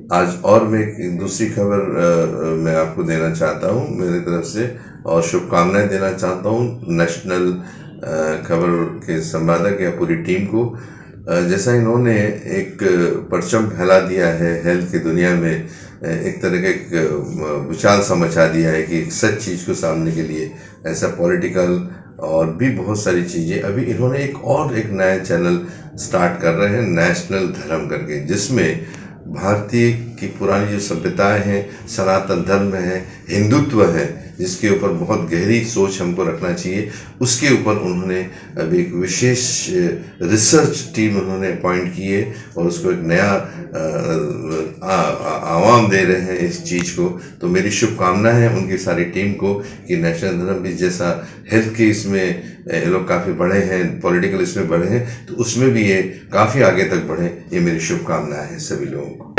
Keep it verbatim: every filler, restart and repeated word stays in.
आज और मैं एक दूसरी खबर मैं आपको देना चाहता हूँ मेरी तरफ से, और शुभकामनाएं देना चाहता हूँ नेशनल खबर के संपादक या पूरी टीम को। जैसा इन्होंने एक परचम फैला दिया है हेल्थ की दुनिया में, एक तरह का एक विशाल सा मचा दिया है कि एक सच चीज़ को सामने के लिए, ऐसा पॉलिटिकल और भी बहुत सारी चीज़ें। अभी इन्होंने एक और एक नया चैनल स्टार्ट कर रहे हैं नेशनल धर्म करके, जिसमें भारतीय की पुरानी जो सभ्यताएं हैं, सनातन धर्म है, हिंदुत्व है, जिसके ऊपर बहुत गहरी सोच हमको रखना चाहिए, उसके ऊपर उन्होंने अभी एक विशेष रिसर्च टीम उन्होंने अपॉइंट की है और उसको एक नया आवाम दे रहे हैं इस चीज़ को। तो मेरी शुभकामना है उनकी सारी टीम को कि नेशनल धर्म भी जैसा हेल्थ के इसमें ये लोग काफ़ी बढ़े हैं, पॉलिटिकल इसमें बढ़े हैं, तो उसमें भी ये काफ़ी आगे तक बढ़े, ये मेरी शुभकामना है सभी लोगों को।